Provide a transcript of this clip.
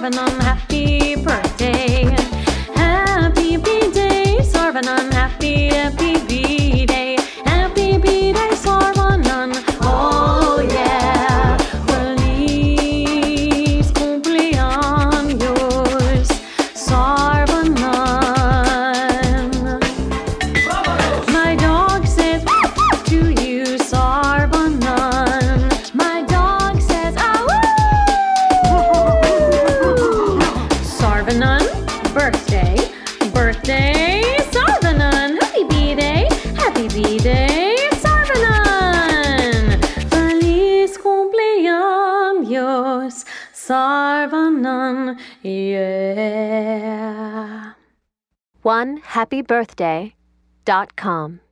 Saravanan, happy birthday. Happy B-Day, Saravanan, happy B-Day. Happy B-Day, Saravanan, oh yeah. Feliz cumpleaños, Saravanan. My dog says to you, Saravanan. My dog says, Saravanan, birthday, birthday, Saravanan, happy B-Day, Saravanan. Feliz cumpleaños, Saravanan, yeah. OneHappyBirthday.com